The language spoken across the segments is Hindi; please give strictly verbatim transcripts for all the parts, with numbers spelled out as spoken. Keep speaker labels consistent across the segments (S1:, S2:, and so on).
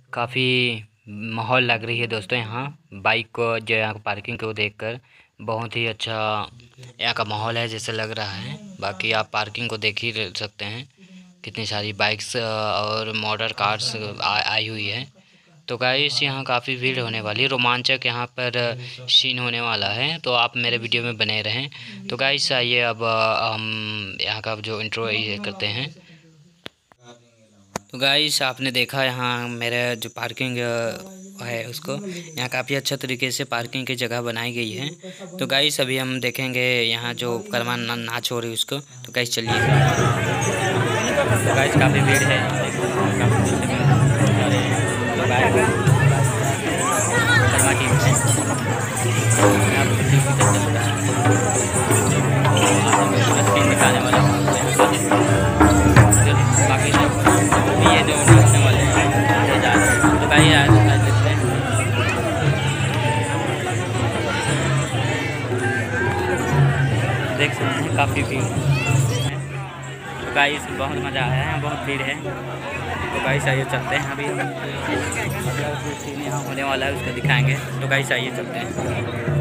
S1: काफ़ी माहौल लग रही है दोस्तों। यहाँ बाइक को जो यहाँ पार्किंग को देखकर बहुत ही अच्छा यहाँ का माहौल है जैसे लग रहा है। बाकी आप पार्किंग को देख ही सकते हैं, कितनी सारी बाइक्स और मोटर कार्स आई हुई है। तो गाइस यहाँ काफ़ी भीड़ होने वाली है, रोमांचक यहाँ पर सीन होने वाला है, तो आप मेरे वीडियो में बने रहें। तो गाइस आइए अब हम यहाँ का जो इंट्रो ये करते हैं। तो गाइस आपने देखा यहाँ मेरा जो पार्किंग है उसको यहाँ काफ़ी अच्छा तरीके से पार्किंग की जगह बनाई गई है। तो गाइस अभी हम देखेंगे यहाँ जो कर्मा नाच हो रही है उसको। तो गाइस चलिए। तो गाइस काफ़ी भीड़ है, कर्मा टीम से दिखाने वाला बाकी सब ये जो नाचने वाले हैं। तो भाई आज आज देखते हैं। देख सकते हैं काफ़ी भीड़ है। तो गाइस बहुत मज़ा आया है, बहुत भीड़ है। तो गाइस आइए चलते हैं, अभी अगला जो सीन यहाँ होने वाला है उसको दिखाएंगे। तो गाइस आइए चलते हैं।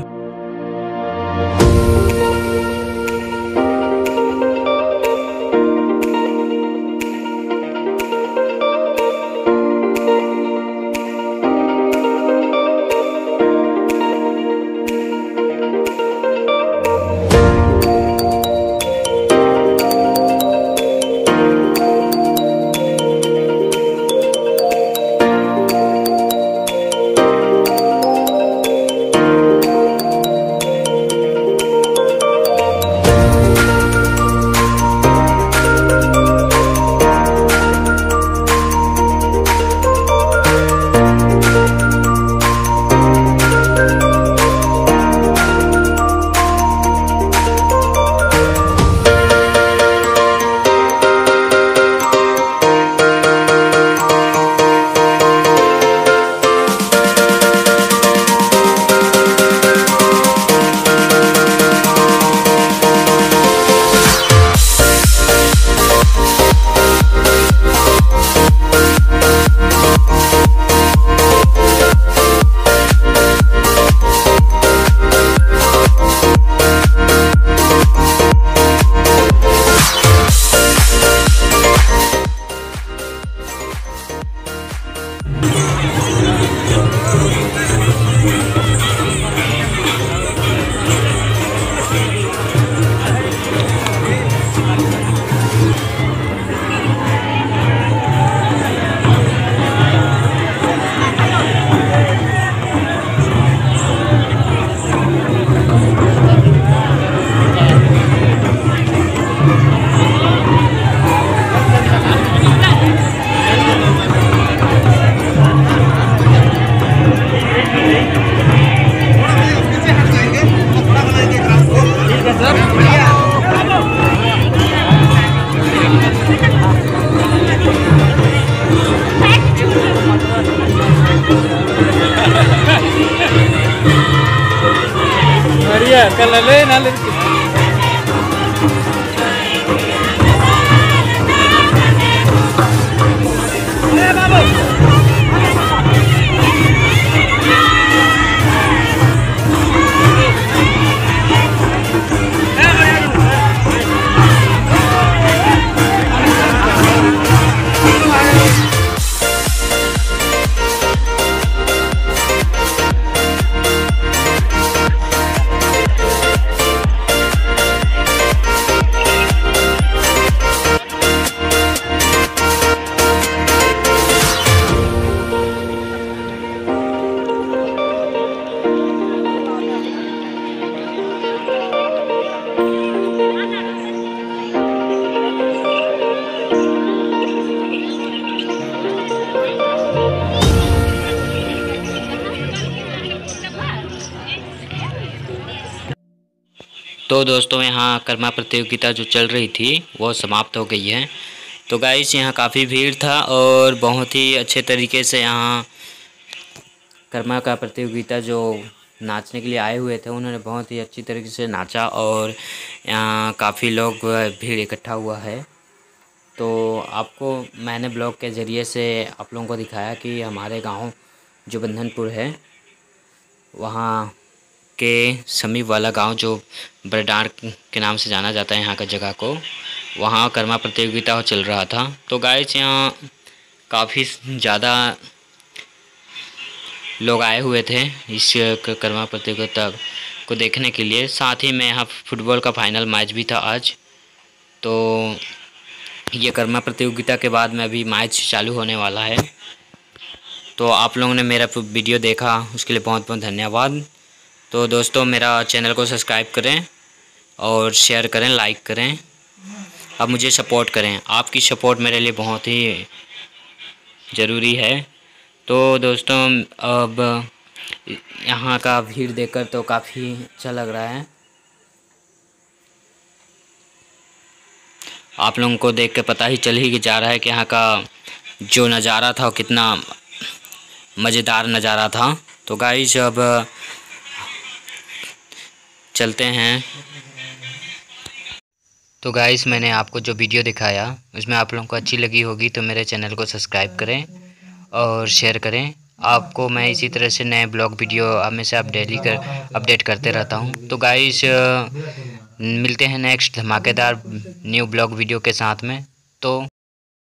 S2: कल ले ना ले
S1: तो दोस्तों यहाँ कर्मा प्रतियोगिता जो चल रही थी वो समाप्त हो गई है। तो गाइस यहाँ काफ़ी भीड़ था और बहुत ही अच्छे तरीके से यहाँ कर्मा का प्रतियोगिता जो नाचने के लिए आए हुए थे उन्होंने बहुत ही अच्छी तरीके से नाचा और यहाँ काफ़ी लोग भीड़ इकट्ठा हुआ है। तो आपको मैंने ब्लॉग के ज़रिए से आप लोगों को दिखाया कि हमारे गांव जो बंधनपुर है वहाँ के समीप वाला गांव जो बरडार के नाम से जाना जाता है यहाँ का जगह को, वहाँ कर्मा प्रतियोगिता चल रहा था। तो गाइस यहाँ काफ़ी ज़्यादा लोग आए हुए थे इस कर्मा प्रतियोगिता को देखने के लिए। साथ ही में यहाँ फुटबॉल का फाइनल मैच भी था आज। तो ये कर्मा प्रतियोगिता के बाद में अभी मैच चालू होने वाला है। तो आप लोगों ने मेरा वीडियो देखा उसके लिए बहुत बहुत धन्यवाद। तो दोस्तों मेरा चैनल को सब्सक्राइब करें और शेयर करें, लाइक करें, अब मुझे सपोर्ट करें। आपकी सपोर्ट मेरे लिए बहुत ही ज़रूरी है। तो दोस्तों अब यहाँ का भीड़ देखकर तो काफ़ी अच्छा लग रहा है। आप लोगों को देख के पता ही चल ही जा रहा है कि यहाँ का जो नज़ारा था वो कितना मज़ेदार नज़ारा था। तो गाइस अब चलते हैं। तो गाइस मैंने आपको जो वीडियो दिखाया उसमें आप लोगों को अच्छी लगी होगी तो मेरे चैनल को सब्सक्राइब करें और शेयर करें। आपको मैं इसी तरह से नए ब्लॉग वीडियो हमेशा आप डेली कर अपडेट करते रहता हूं। तो गाइस मिलते हैं नेक्स्ट धमाकेदार न्यू ब्लॉग वीडियो के साथ में। तो